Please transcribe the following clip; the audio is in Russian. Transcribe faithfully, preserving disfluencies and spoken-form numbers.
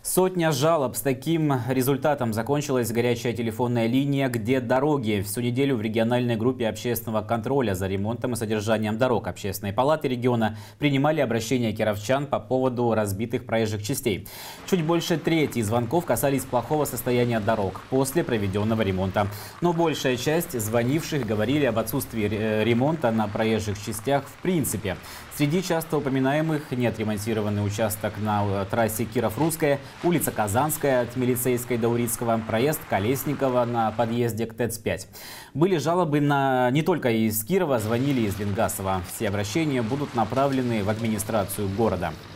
Сотня жалоб. С таким результатом закончилась горячая телефонная линия «Где дороги?». Всю неделю в региональной группе общественного контроля за ремонтом и содержанием дорог Общественной палаты региона принимали обращения кировчан по поводу разбитых проезжих частей. Чуть больше трети звонков касались плохого состояния дорог после проведенного ремонта. Но большая часть звонивших говорили об отсутствии ремонта на проезжих частях в принципе. Среди часто упоминаемых неотремонтированный участок на трассе Киров-Русская, улица Казанская от Милицейской до Урицкого, проезд Колесникова на подъезде к ТЭЦ пять. Были жалобы на не только из Кирова, звонили из Ленгасова. Все обращения будут направлены в администрацию города.